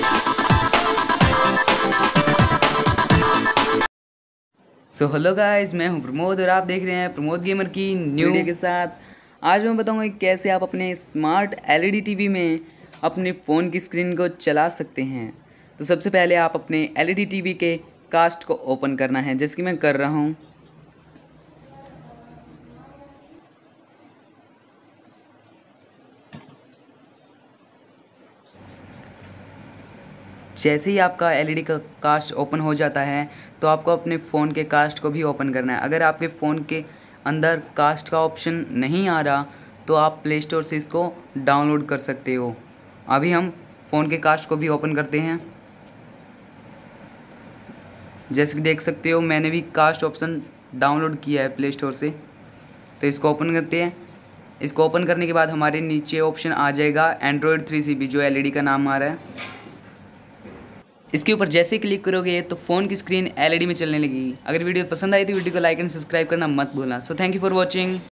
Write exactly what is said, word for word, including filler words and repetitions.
So hello guys, मैं हूं प्रमोद और आप देख रहे हैं प्रमोद गेमर की न्यू वीडियो के साथ। आज मैं बताऊंगा कि कैसे आप अपने स्मार्ट एलईडी टीवी में अपने फ़ोन की स्क्रीन को चला सकते हैं। तो सबसे पहले आप अपने एलईडी टीवी के कास्ट को ओपन करना है, जैसे कि मैं कर रहा हूं। जैसे ही आपका एलईडी का कास्ट ओपन हो जाता है तो आपको अपने फ़ोन के कास्ट को भी ओपन करना है। अगर आपके फ़ोन के अंदर कास्ट का ऑप्शन नहीं आ रहा तो आप प्ले स्टोर से इसको डाउनलोड कर सकते हो। अभी हम फ़ोन के कास्ट को भी ओपन करते हैं। जैसे कि देख सकते हो मैंने भी कास्ट ऑप्शन डाउनलोड किया है प्ले स्टोर से। तो इसको ओपन करते हैं। इसको ओपन करने के बाद हमारे नीचे ऑप्शन आ जाएगा एंड्रॉयड थ्री सी बी, जो एलईडी का नाम आ रहा है। इसके ऊपर जैसे क्लिक करोगे तो फ़ोन की स्क्रीन एलईडी में चलने लगेगी। अगर वीडियो पसंद आई तो वीडियो को लाइक एंड सब्सक्राइब करना मत भूलना। So thank you for watching.